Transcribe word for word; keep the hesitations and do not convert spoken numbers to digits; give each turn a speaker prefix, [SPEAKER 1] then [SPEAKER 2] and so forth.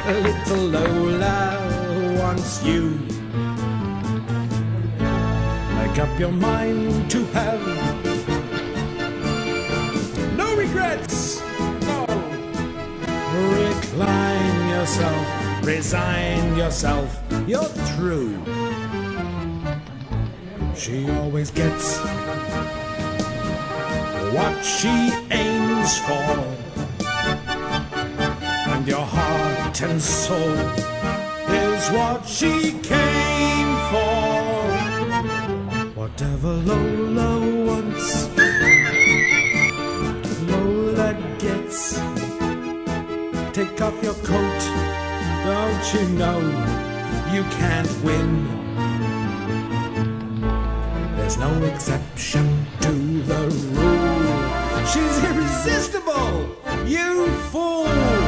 [SPEAKER 1] Little Lola wants you. Make up your mind to have no regrets, no. Recline yourself, resign yourself, you're through. She always gets what she aims for, and your heart and soul is what she came for. Whatever Lola wants, Lola gets. Take off your coat, don't you know you can't win? There's no exception to the rule. She's irresistible, you fool.